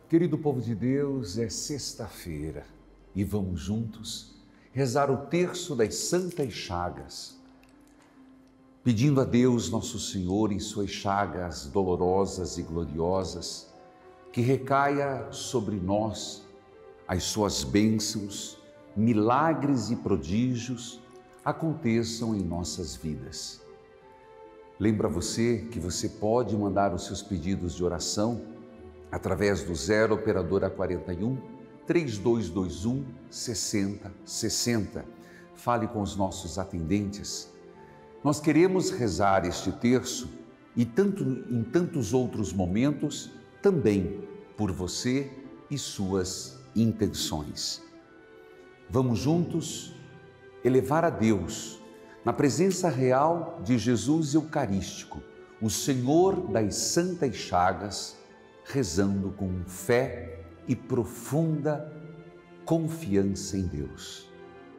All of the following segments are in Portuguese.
Querido povo de Deus, é sexta-feira e vamos juntos rezar o terço das Santas Chagas, pedindo a Deus Nosso Senhor em suas chagas dolorosas e gloriosas, que recaia sobre nós as suas bênçãos, milagres e prodígios aconteçam em nossas vidas. Lembra você que você pode mandar os seus pedidos de oração através do 0 operadora 41 3221 6060. Fale com os nossos atendentes. Nós queremos rezar este terço e em tantos outros momentos também por você e suas intenções. Vamos juntos elevar a Deus, na presença real de Jesus Eucarístico, o Senhor das Santas Chagas, rezando com fé e profunda confiança em Deus.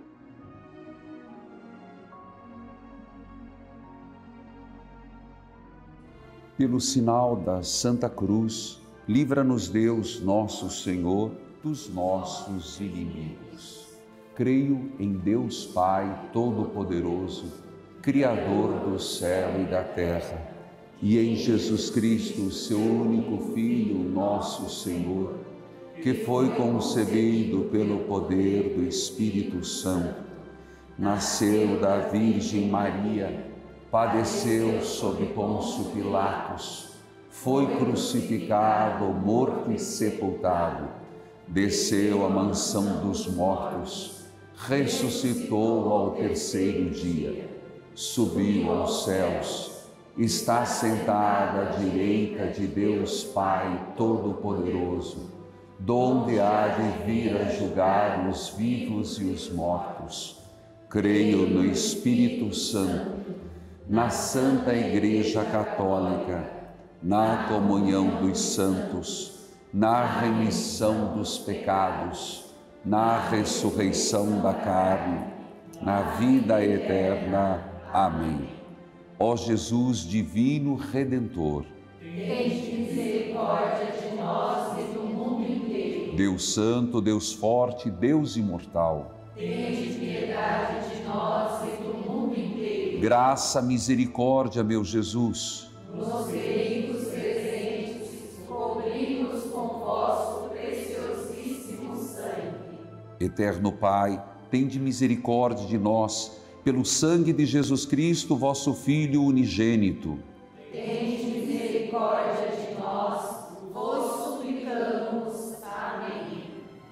Pelo sinal da Santa Cruz, livra-nos Deus, nosso Senhor, dos nossos inimigos. Creio em Deus Pai Todo-Poderoso, Criador do céu e da terra, e em Jesus Cristo, seu único Filho, nosso Senhor, que foi concebido pelo poder do Espírito Santo, nasceu da Virgem Maria, padeceu sob Pôncio Pilatos, foi crucificado, morto e sepultado, desceu à mansão dos mortos, ressuscitou ao terceiro dia, subiu aos céus, está sentado à direita de Deus Pai Todo-Poderoso, donde há de vir a julgar os vivos e os mortos. Creio no Espírito Santo, na Santa Igreja Católica, na comunhão dos santos, na remissão dos pecados, na ressurreição da carne, na vida eterna. Amém. Ó Jesus divino Redentor, tende misericórdia de nós e do mundo inteiro. Deus Santo, Deus Forte, Deus Imortal, tende piedade de nós e do mundo inteiro. Graça, misericórdia, meu Jesus. Nos perigos presentes, cobri-nos com vosso preciosíssimo sangue. Eterno Pai, tende misericórdia de nós, pelo sangue de Jesus Cristo, vosso Filho unigênito. Tende misericórdia de nós, vos suplicamos. Amém.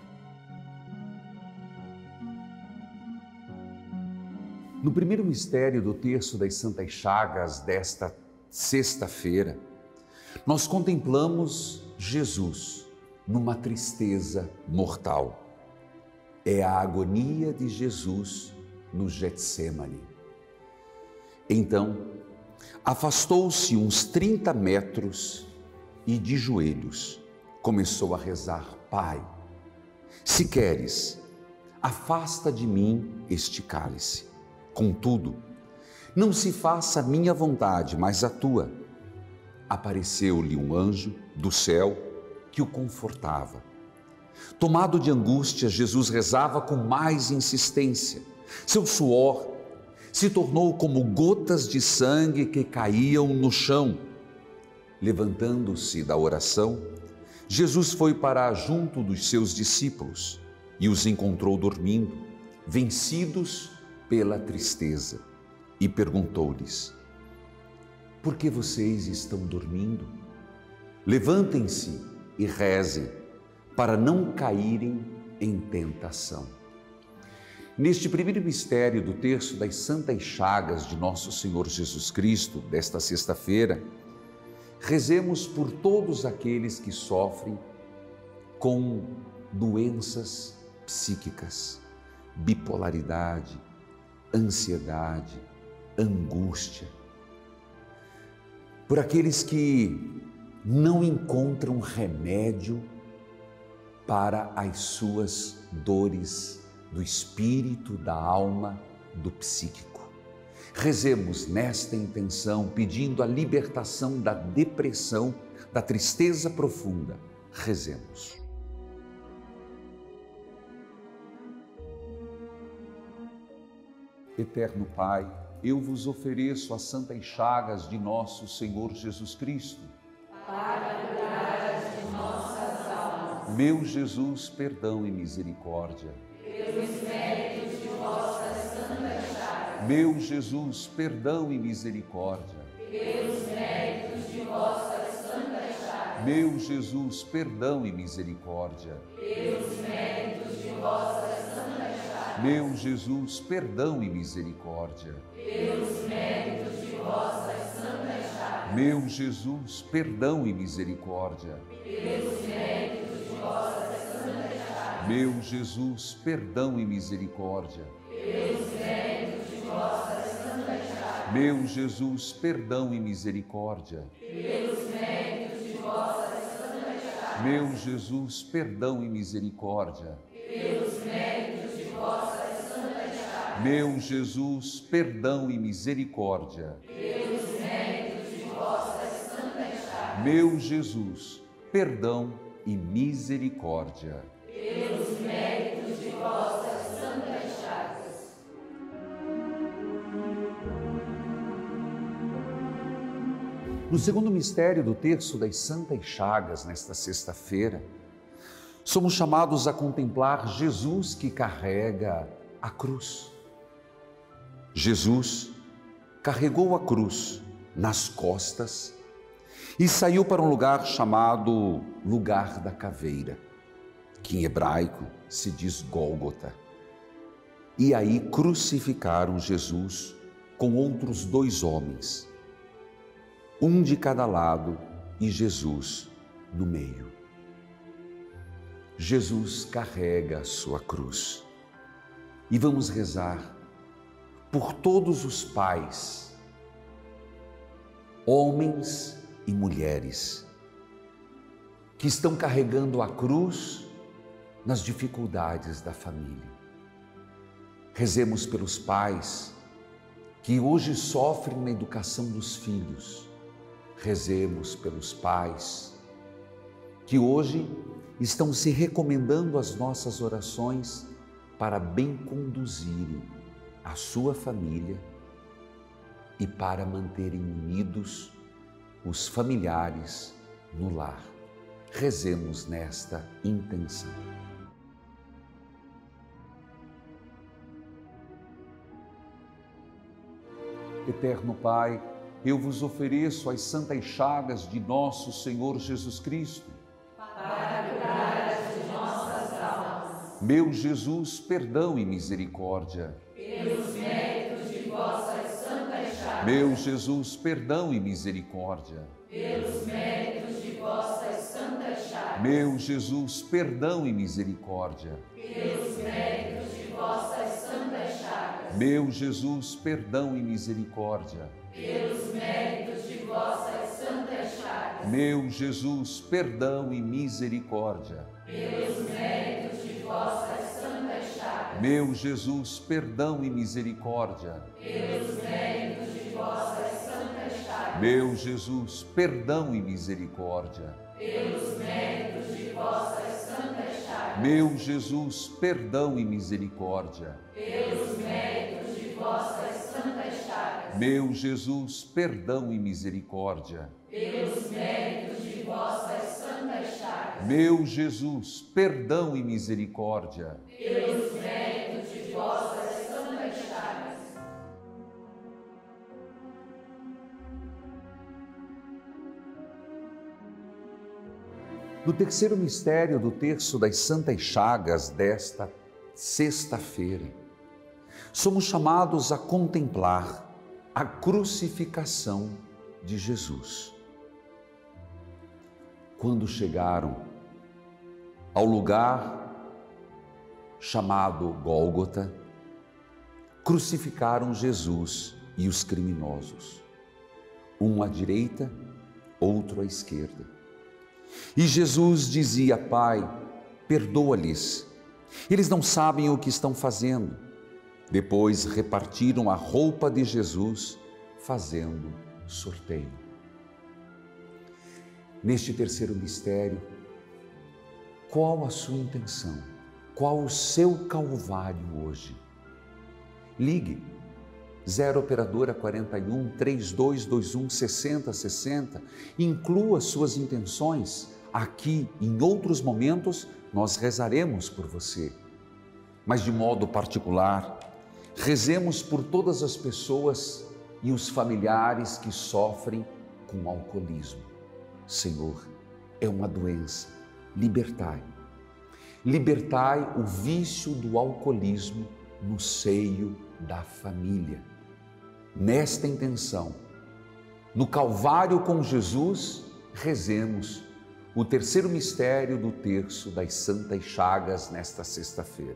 No primeiro mistério do terço das Santas Chagas desta sexta-feira, nós contemplamos Jesus numa tristeza mortal. É a agonia de Jesus no Getsêmani. Então, afastou-se uns 30 metros e de joelhos começou a rezar: Pai, se queres, afasta de mim este cálice. Contudo, não se faça a minha vontade, mas a tua. Apareceu-lhe um anjo do céu que o confortava. Tomado de angústia, Jesus rezava com mais insistência. Seu suor se tornou como gotas de sangue que caíam no chão. Levantando-se da oração, Jesus foi para junto dos seus discípulos e os encontrou dormindo, vencidos pela tristeza, e perguntou-lhes: por que vocês estão dormindo? Levantem-se e rezem, para não caírem em tentação. Neste primeiro mistério do terço das Santas Chagas de Nosso Senhor Jesus Cristo, desta sexta-feira, rezemos por todos aqueles que sofrem com doenças psíquicas, bipolaridade, ansiedade, angústia, por aqueles que não encontram remédio para as suas dores do espírito, da alma, do psíquico. Rezemos nesta intenção, pedindo a libertação da depressão, da tristeza profunda, Rezemos. Eterno Pai, eu vos ofereço as santas chagas de nosso Senhor Jesus Cristo, para curar de nossas almas. Meu Jesus, perdão e misericórdia. Pelos méritos de vossas santas chagas. Meu Jesus, perdão e misericórdia. Pelos méritos de vossas santas chagas. Meu Jesus, perdão e misericórdia. Pelos méritos de vossas santas chagas. Meu Jesus, perdão e misericórdia. Pelos méritos de vossas santas chagas. Meu Jesus, perdão e misericórdia. Pelos méritos de vossas santas chagas. Meu Jesus, perdão e misericórdia. Pelos méritos de vossas santas chagas. Meu Jesus, perdão e misericórdia. Pelos méritos de vossas santas chagas. Meu Jesus, perdão e misericórdia. Pelos méritos de vossas santas chagas. Meu Jesus, perdão e misericórdia. Pelos méritos de vossas santas chagas. Meu Jesus, perdão e misericórdia. Pelos méritos de vossas santas chagas. No segundo mistério do terço das Santas Chagas, nesta sexta-feira, somos chamados a contemplar Jesus que carrega a cruz. Jesus carregou a cruz nas costas e saiu para um lugar chamado Lugar da Caveira, que em hebraico se diz Gólgota. E aí crucificaram Jesus com outros 2 homens, um de cada lado e Jesus no meio. Jesus carrega a sua cruz. E vamos rezar por todos os pais, homens e mulheres, que estão carregando a cruz nas dificuldades da família. Rezemos pelos pais que hoje sofrem na educação dos filhos. Rezemos pelos pais que hoje estão se recomendando às nossas orações para bem conduzirem a sua família e para manterem unidos os familiares no lar. Rezemos nesta intenção. Eterno Pai, eu vos ofereço as santas chagas de nosso Senhor Jesus Cristo, para curar de nossas almas. Meu Jesus, perdão e misericórdia. Pelos méritos de vossas santas chagas. Meu Jesus, perdão e misericórdia. Pelos méritos de vossas santas chagas. Meu Jesus, perdão e misericórdia. Pelos méritos de vossas santas chagas. Meu Jesus, perdão e misericórdia. Pelos méritos de vossas santas chagas. Meu Jesus, perdão e misericórdia. Pelos méritos de vossas santas chagas. Meu Jesus, perdão e misericórdia. Pelos méritos de vossas santas chagas. Meu Jesus, perdão e misericórdia. Pelos méritos de vossas santas chagas. Meu Jesus, perdão e misericórdia. Pelos méritos de vossas santas chagas. Meu Jesus, perdão e misericórdia. Pelos méritos de vossas santas chagas. Meu Jesus, perdão e misericórdia. Pelos méritos de vossas santas chagas. No terceiro mistério do terço das Santas Chagas desta sexta-feira, somos chamados a contemplar a crucificação de Jesus. Quando chegaram ao lugar chamado Gólgota, crucificaram Jesus e os criminosos, um à direita, outro à esquerda. E Jesus dizia: Pai, perdoa-lhes, eles não sabem o que estão fazendo. Depois repartiram a roupa de Jesus, fazendo sorteio. Neste terceiro mistério, Qual a sua intenção? Qual o seu calvário hoje? Ligue 0 operadora 41 3221 6060. Inclua suas intenções. Aqui, em outros momentos, nós rezaremos por você. Mas de modo particular, rezemos por todas as pessoas e os familiares que sofrem com alcoolismo. Senhor, é uma doença. Libertai. Libertai o vício do alcoolismo no seio da família. Nesta intenção, no Calvário com Jesus, rezemos o terceiro mistério do terço das Santas Chagas nesta sexta-feira.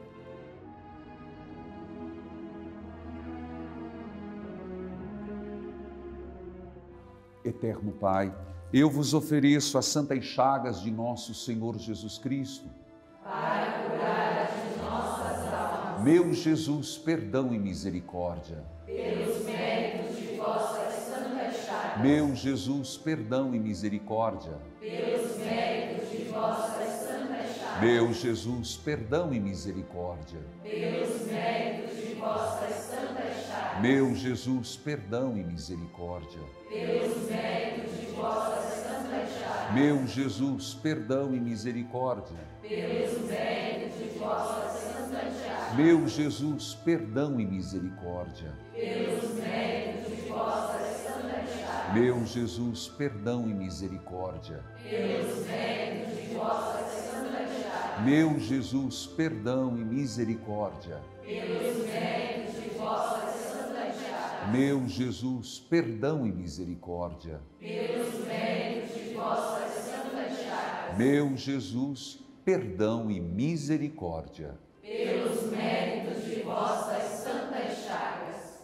Eterno Pai, eu vos ofereço as santas chagas de nosso Senhor Jesus Cristo, para curar as nossas almas. Meu Jesus, perdão e misericórdia. Pelos méritos de vossas santas chagas. Meu Jesus, perdão e misericórdia. Pelos méritos de vossas santas chagas. Meu Jesus, perdão e misericórdia. Pelos méritos de vossas santas chagas. Meu Jesus, perdão e misericórdia. Pelos méritos de vossas santas chagas. Meu Jesus, perdão e misericórdia. Pelos méritos de vossas santas chagas. Meu Jesus, perdão e misericórdia. Pelos méritos de vossas santas chagas. Meu Jesus, perdão e misericórdia. Pelos méritos de vossas santas chagas. Meu Jesus, perdão e misericórdia. Pelos méritos de vossas santas chagas. Meu Jesus, perdão e misericórdia. Pelos méritos de vossas santas chagas. Meu Jesus, perdão e misericórdia. Pelos méritos de vossas santas chagas.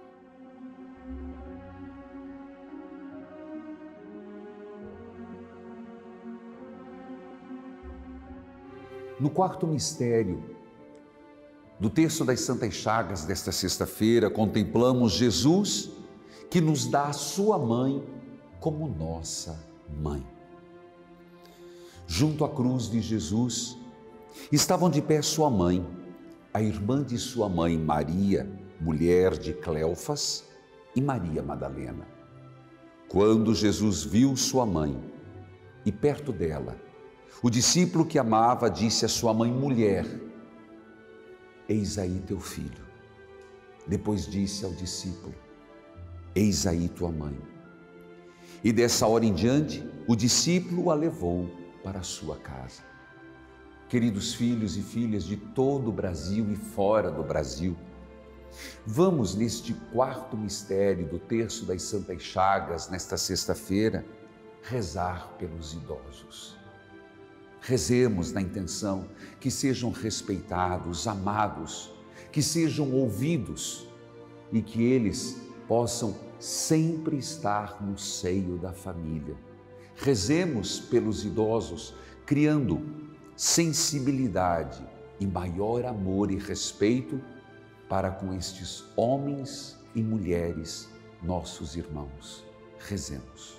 No quarto mistério do terço das Santas Chagas desta sexta-feira, contemplamos Jesus que nos dá a sua mãe como nossa mãe. Junto à cruz de Jesus estavam de pé sua mãe, a irmã de sua mãe Maria, mulher de Cleofas, e Maria Madalena. Quando Jesus viu sua mãe e perto dela, o discípulo que amava disse à sua mãe: mulher, eis aí teu filho. Depois disse ao discípulo: eis aí tua mãe. E dessa hora em diante, o discípulo a levou para a sua casa. Queridos filhos e filhas de todo o Brasil e fora do Brasil, vamos neste quarto mistério do terço das Santas Chagas, nesta sexta-feira, rezar pelos idosos. Rezemos na intenção que sejam respeitados, amados, que sejam ouvidos e que eles possam sempre estar no seio da família. Rezemos pelos idosos, criando sensibilidade e maior amor e respeito para com estes homens e mulheres, nossos irmãos. Rezemos.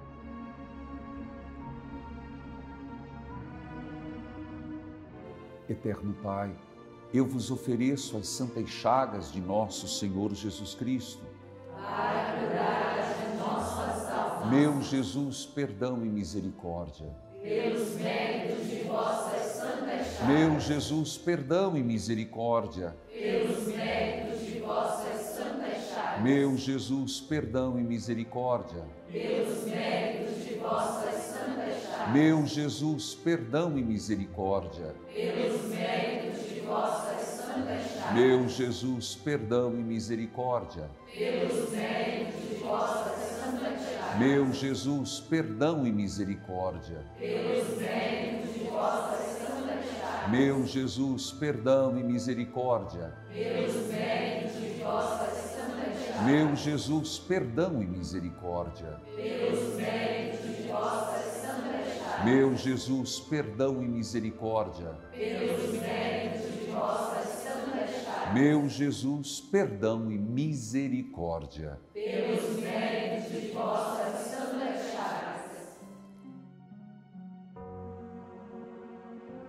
Eterno Pai, eu vos ofereço as santas chagas de nosso Senhor Jesus Cristo, para curar as nossas almas. Meu Jesus, perdão e misericórdia. Pelos méritos de vossas santas chagas. Meu Jesus, perdão e misericórdia. Pelos méritos de vossas santas chagas. Meu Jesus, perdão e misericórdia. Pelos méritos de vossas santas chagas. Meu Jesus, perdão e misericórdia. Pelos méritos de vossas santas chagas. Meu Jesus, perdão e misericórdia. Pelos méritos de vossas santas chagas. Meu Jesus, perdão e misericórdia. Pelos méritos de vossas santas chagas. Meu Jesus, perdão e misericórdia. Pelos méritos de vossas santas chagas. Meu Jesus, perdão e misericórdia. Pelos méritos de vossas santas chagas. Meu Jesus, perdão e misericórdia. Pelos méritos de vossas santas chagas. Meu Jesus, perdão e misericórdia. Pelos méritos de vossas santas chagas.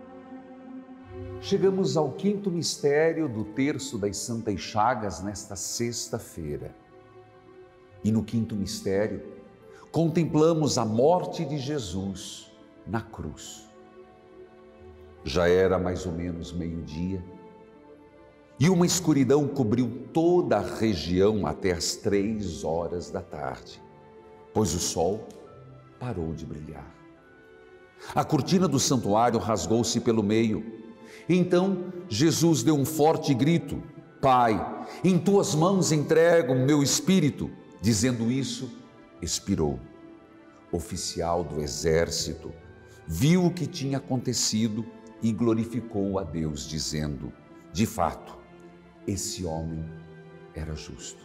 Chegamos ao quinto mistério do terço das Santas Chagas nesta sexta-feira. E no quinto mistério, contemplamos a morte de Jesus na cruz. Já era mais ou menos meio-dia e uma escuridão cobriu toda a região até as 3 horas da tarde, pois o sol parou de brilhar. A cortina do santuário rasgou-se pelo meio. Então Jesus deu um forte grito: Pai, em tuas mãos entrego o meu espírito. Dizendo isso, expirou. O oficial do exército viu o que tinha acontecido e glorificou a Deus, dizendo: de fato, esse homem era justo.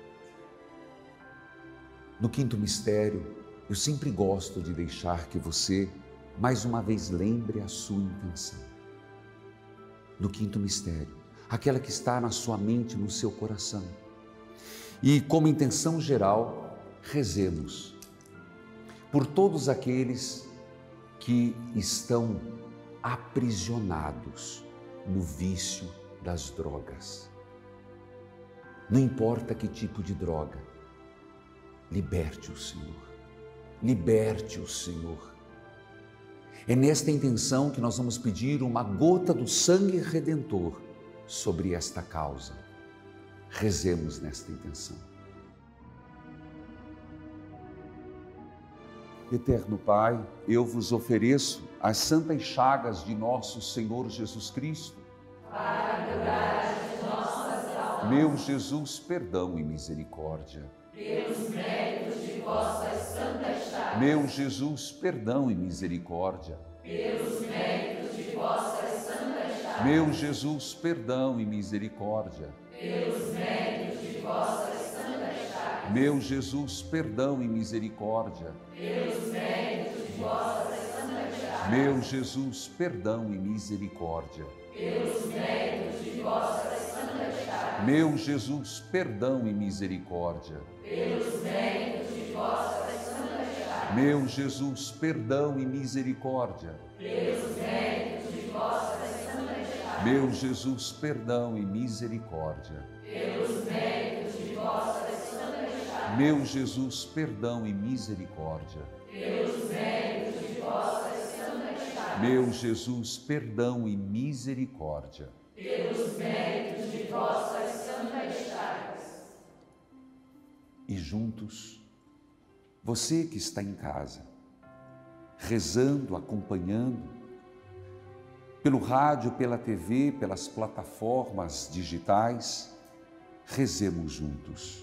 No quinto mistério, eu sempre gosto de deixar que você, mais uma vez, lembre a sua intenção. No quinto mistério, aquela que está na sua mente, no seu coração. E, como intenção geral, rezemos por todos aqueles que estão aprisionados no vício das drogas. Não importa que tipo de droga, liberte o Senhor, liberte o Senhor. É nesta intenção que nós vamos pedir uma gota do sangue redentor sobre esta causa. Rezemos nesta intenção. Eterno Pai, eu vos ofereço as santas chagas de nosso Senhor Jesus Cristo, para curar as nossas almas. Meu Jesus, perdão e misericórdia. Pelos méritos de vossas santas chagas. Meu Jesus, perdão e misericórdia. Pelos méritos de vossas santas chagas. Meu Jesus, perdão e misericórdia. Pelos méritos de vossas santas chagas. Meu Jesus, perdão e misericórdia. Pelos méritos de vossas santas chagas. Meu Jesus, perdão e misericórdia. Pelos méritos de vossas santas chagas. Meu Jesus, perdão e misericórdia. Pelos méritos de vossas santas chagas. Meu Jesus, perdão e misericórdia. Pelos méritos de vossas santas chagas. Meu Jesus, perdão e misericórdia. Pelos méritos de vossas santas chagas. Meu Jesus, perdão e misericórdia. Pelos méritos de vossas santas chagas. Meu Jesus, perdão e misericórdia. Pelos méritos de vossas santas chagas. E juntos, você que está em casa, rezando, acompanhando, pelo rádio, pela TV, pelas plataformas digitais, rezemos juntos.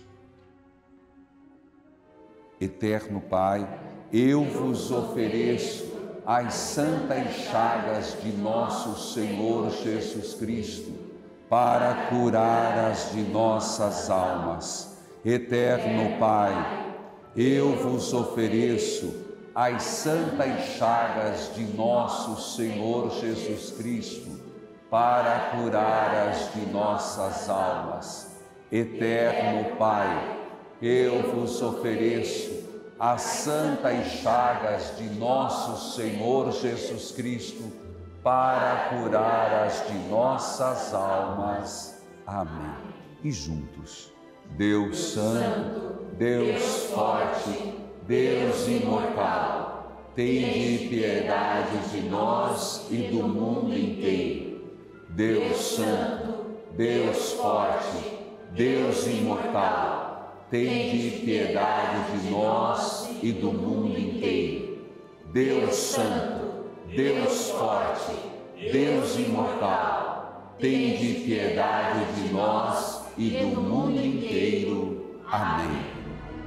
Eterno Pai, eu vos ofereço as santas chagas de nosso Senhor Jesus Cristo, para curar as de nossas almas. Eterno Pai, eu vos ofereço as santas chagas de nosso Senhor Jesus Cristo, para curar as de nossas almas. Eterno Pai, eu vos ofereço as santas chagas de nosso Senhor Jesus Cristo, para curar as de nossas almas. Amém. E juntos, Deus Santo, Deus Forte, Deus Imortal, tende piedade de nós e do mundo inteiro. Deus Santo, Deus Forte, Deus Imortal, tende piedade de nós e do mundo inteiro. Deus Santo, Deus Forte, Deus Imortal, tende piedade de nós e do mundo inteiro. Amém.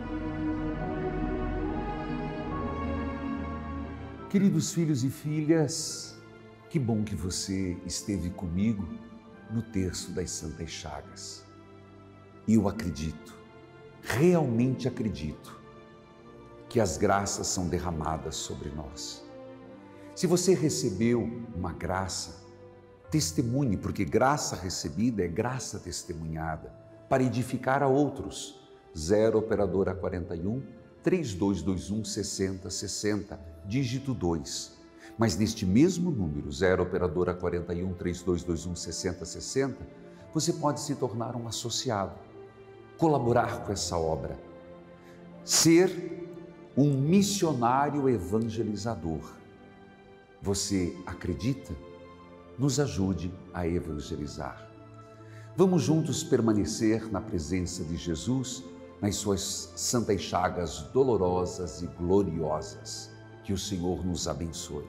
Queridos filhos e filhas, que bom que você esteve comigo no terço das Santas Chagas. E eu acredito, realmente acredito, que as graças são derramadas sobre nós. Se você recebeu uma graça, testemunhe, porque graça recebida é graça testemunhada, para edificar a outros. 0 operadora 41 3221 6060, dígito 2. Mas neste mesmo número, 0 operadora 41 3221 6060, você pode se tornar um associado, colaborar com essa obra, ser um missionário evangelizador. Você acredita? Nos ajude a evangelizar. Vamos juntos permanecer na presença de Jesus, nas suas santas chagas dolorosas e gloriosas. Que o Senhor nos abençoe.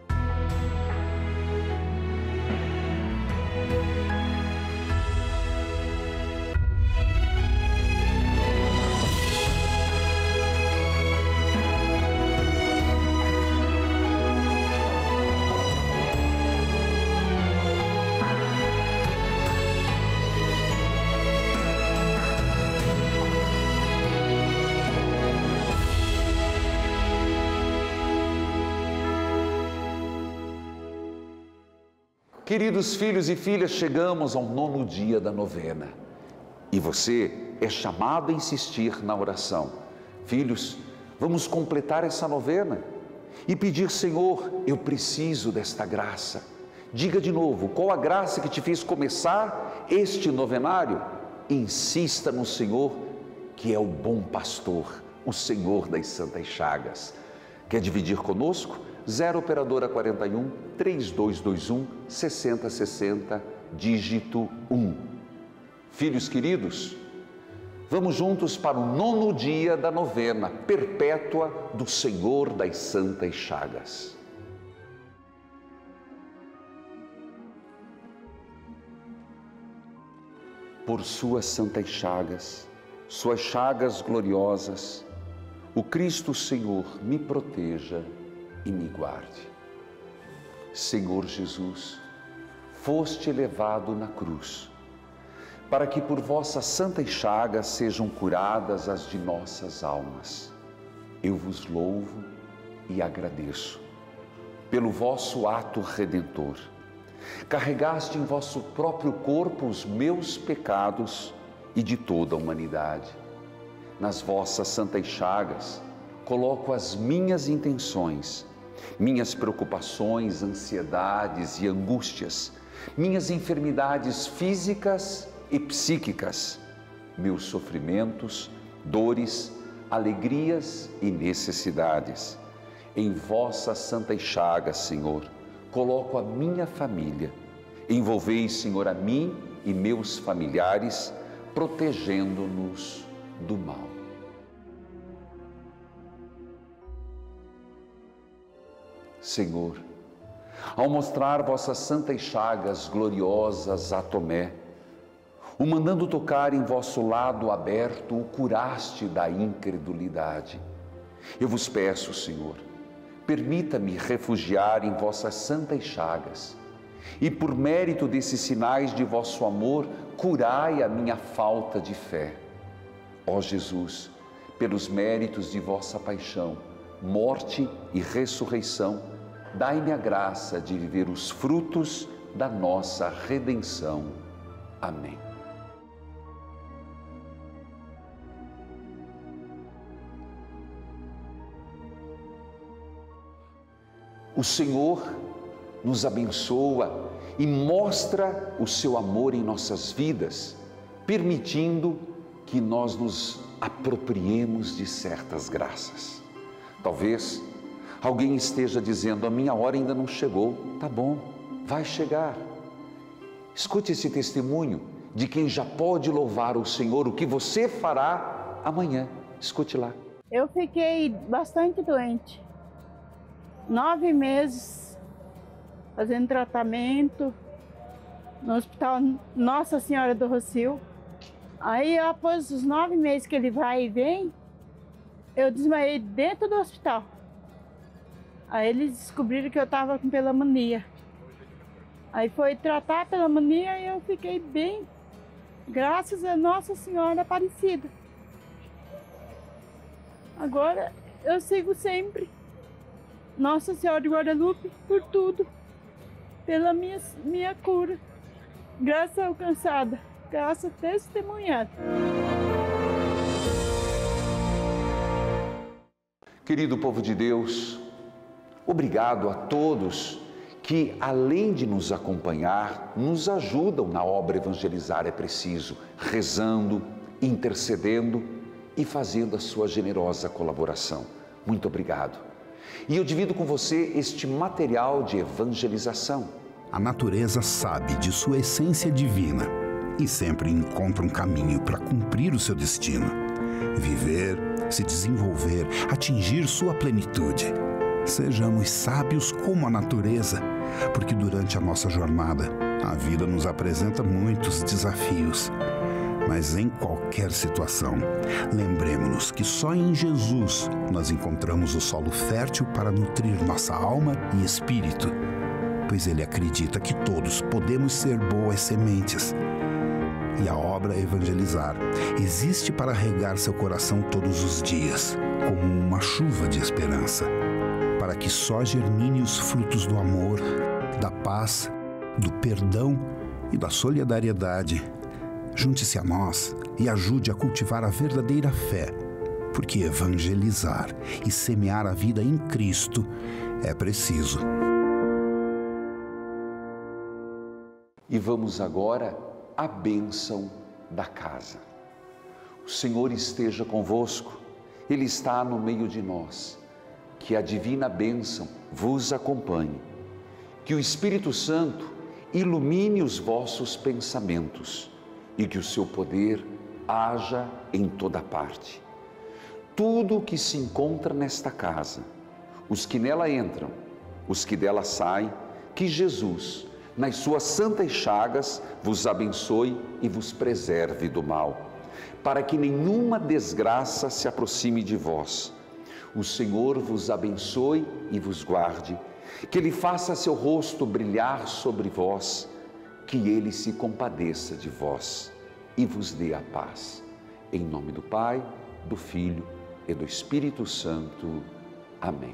Queridos filhos e filhas, chegamos ao 9º dia da novena e você é chamado a insistir na oração. Filhos, vamos completar essa novena e pedir: Senhor, eu preciso desta graça. Diga de novo, qual a graça que te fez começar este novenário? Insista no Senhor, que é o bom pastor, o Senhor das santas chagas. Quer dividir conosco? 0 operadora 41 3221 6060, dígito 1. Filhos queridos, vamos juntos para o 9º dia da novena perpétua do Senhor das Santas Chagas. Por suas santas chagas, suas chagas gloriosas, o Cristo Senhor me proteja e me guarde. Senhor Jesus, foste levado na cruz, para que por vossas santas chagas sejam curadas as de nossas almas. Eu vos louvo e agradeço pelo vosso ato redentor. Carregaste em vosso próprio corpo os meus pecados e de toda a humanidade. Nas vossas santas chagas coloco as minhas intenções, minhas preocupações, ansiedades e angústias, minhas enfermidades físicas e psíquicas, meus sofrimentos, dores, alegrias e necessidades. Em vossas santas chagas, Senhor, coloco a minha família. Envolvei, Senhor, a mim e meus familiares, protegendo-nos do mal. Senhor, ao mostrar vossas santas chagas gloriosas a Tomé, o mandando tocar em vosso lado aberto, o curaste da incredulidade. Eu vos peço, Senhor, permita-me refugiar em vossas santas chagas e, por mérito desses sinais de vosso amor, curai a minha falta de fé. Ó Jesus, pelos méritos de vossa paixão, morte e ressurreição, dai-me a graça de viver os frutos da nossa redenção. Amém. O Senhor nos abençoa e mostra o seu amor em nossas vidas, permitindo que nós nos apropriemos de certas graças. Talvez alguém esteja dizendo: a minha hora ainda não chegou. Tá bom, vai chegar. Escute esse testemunho de quem já pode louvar o Senhor, o que você fará amanhã. Escute lá. Eu fiquei bastante doente, 9 meses fazendo tratamento no Hospital Nossa Senhora do Rossio. Aí, após os 9 meses que ele vai e vem, eu desmaiei dentro do hospital. Aí eles descobriram que eu estava com pneumonia. Aí foi tratar a pneumonia e eu fiquei bem, graças a Nossa Senhora Aparecida. Agora eu sigo sempre Nossa Senhora de Guadalupe por tudo, pela minha cura, graça alcançada, graça testemunhada. Querido povo de Deus, Obrigado a todos que, além de nos acompanhar, nos ajudam na obra Evangelizar é Preciso, rezando, intercedendo e fazendo a sua generosa colaboração. Muito obrigado. E eu divido com você este material de evangelização. A natureza sabe de sua essência divina e sempre encontra um caminho para cumprir o seu destino. Viver, se desenvolver, atingir sua plenitude. Sejamos sábios como a natureza, porque durante a nossa jornada, a vida nos apresenta muitos desafios. Mas em qualquer situação, lembremos-nos que só em Jesus nós encontramos o solo fértil para nutrir nossa alma e espírito, pois Ele acredita que todos podemos ser boas sementes. E a obra Evangelizar existe para regar seu coração todos os dias, como uma chuva de esperança, para que só germine os frutos do amor, da paz, do perdão e da solidariedade. Junte-se a nós e ajude a cultivar a verdadeira fé, porque evangelizar e semear a vida em Cristo é preciso. E vamos agora à bênção da casa. O Senhor esteja convosco, Ele está no meio de nós. Que a divina bênção vos acompanhe. Que o Espírito Santo ilumine os vossos pensamentos e que o seu poder haja em toda parte. Tudo o que se encontra nesta casa, os que nela entram, os que dela saem, que Jesus, nas suas santas chagas, vos abençoe e vos preserve do mal, para que nenhuma desgraça se aproxime de vós. O Senhor vos abençoe e vos guarde, que Ele faça seu rosto brilhar sobre vós, que Ele se compadeça de vós e vos dê a paz. Em nome do Pai, do Filho e do Espírito Santo. Amém.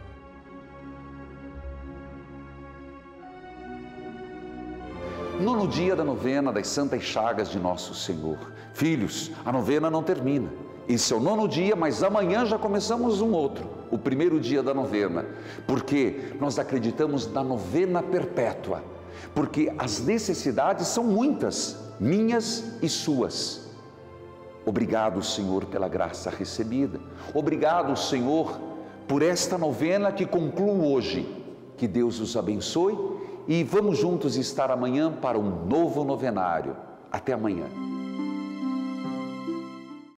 Nono dia da novena das Santas Chagas de Nosso Senhor. Filhos, a novena não termina. Esse é o nono dia, mas amanhã já começamos um outro, o primeiro dia da novena, porque nós acreditamos na novena perpétua, porque as necessidades são muitas, minhas e suas. Obrigado, Senhor, pela graça recebida. Obrigado, Senhor, por esta novena que concluo hoje. Que Deus os abençoe e vamos juntos estar amanhã para um novo novenário. Até amanhã.